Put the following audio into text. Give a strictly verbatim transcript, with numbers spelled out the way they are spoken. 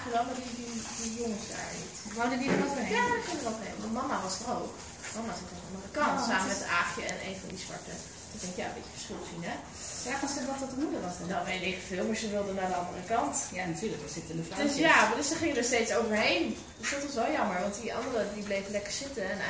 Aagje wel, maar die, die, die jongens daar niet. Wouden die er ook heen? Ja, die gingen er ook heen. Want mama was er ook. Mama zat aan de andere kant, Oh, samen is... met Aagje en een van die zwarte. Ik denk, ja, een beetje verschil zien, hè? Zagen ze dat dat de moeder was dan? Nou, weet ik veel, maar ze wilden naar de andere kant. Ja, natuurlijk, er zitten de Dus vrouwtjes. ja, maar dus ze gingen er steeds overheen. Dus dat was wel jammer, want die andere die bleef lekker zitten. En